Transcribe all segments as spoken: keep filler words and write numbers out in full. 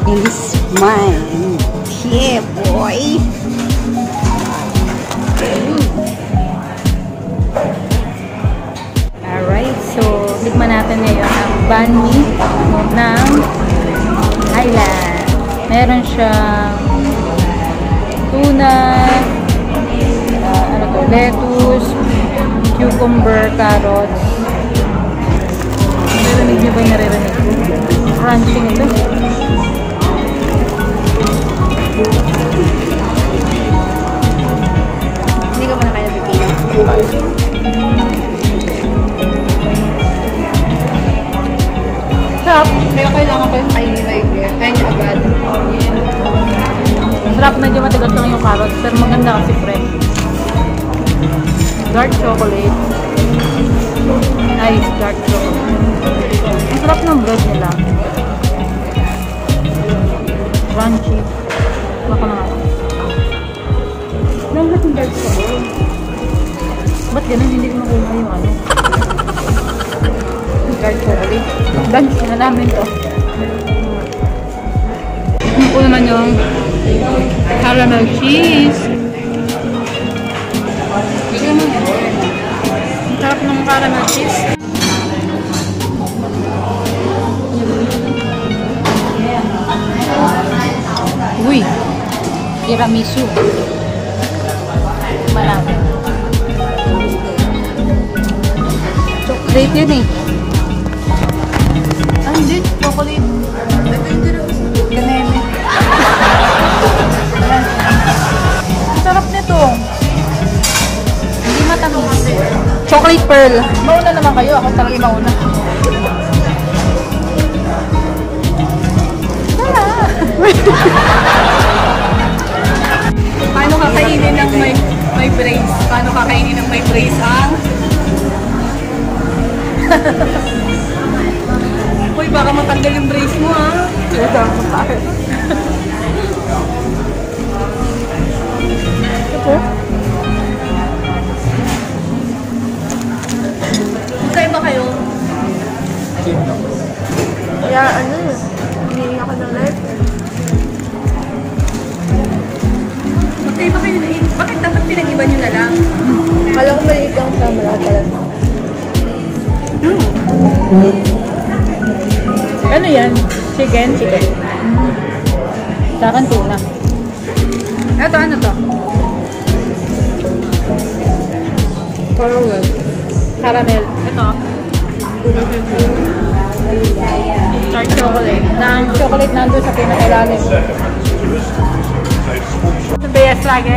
It's mine. Yeah, boy. Alright, so tikman natin ngayon ang banh mi ng Highlands. Meron siyang tuna, uh, ano to, lettuce, cucumber, carrots. Narinig niyo ba yung naririnig ko? Crunchy nito. Hindi ka ba na kaya bibigyan? Sarap. Kaya kailangan ko yung kainin na yung kaya niya agad. Sarap, medyo matigas lang yung carrots, pero maganda kasi fresh. Dark chocolate. Nice dark chocolate. Ang sarap ng bread nila. Crunchy. Baka na nga. Lambat yung dark chocolate. Ba't ganun? Hindi ko makuha yung ano. Dark chocolate. Lunch na namin to. Ano po naman yung caramel cheese. Ang sarap ng caramel cheese. Uy! Tiramisu. Malapit. Chocolate yun eh. Ah, hindi. Chocolate. Ito yung tiramisu. Ganeme. Ang sarap nito. Hindi matamis. Chocolate pearl. Mauna naman kayo. Ako talaga yung mauna. Paano kakainin ng may, may brace? Paano kakainin ng may brace ang? Uy, baka matanggal yung brace mo ha? Ito ako pa. Ito? Magkaiba kayo? Kaya ano, hindi ako ng life. Magkaiba kayo na eh. Bakit dapat pinag-iba nyo na lang? Kala ko maliit lang sa mala talaga. Hmm. Ano yan? Chicken? Chicken. Mm. Sa akin tuna. Ito, ano to? Caramel. Caramel. Ito. Dark chocolate. Nang chocolate nandun sa pinakailalim. Best lagi.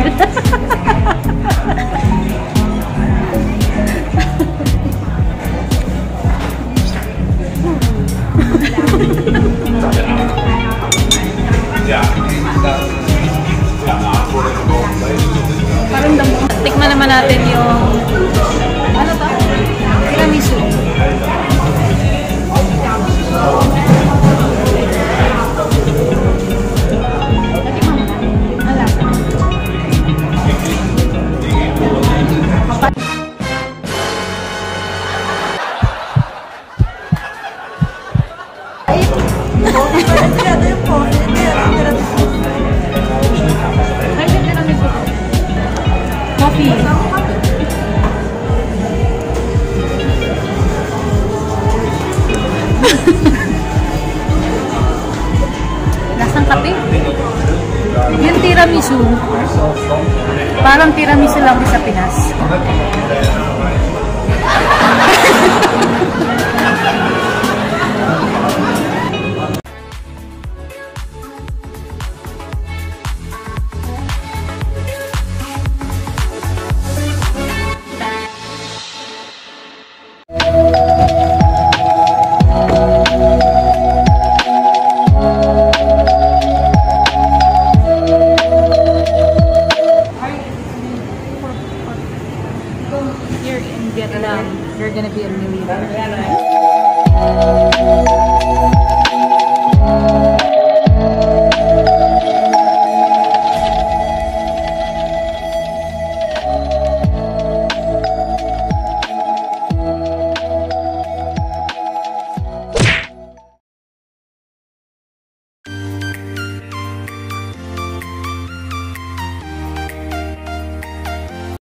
Parang damo. Tikman naman natin yung ano to? Tiramisu. Coffee. Lasang kape? Yung tiramisu, parang tiramisu lang sa Pinas.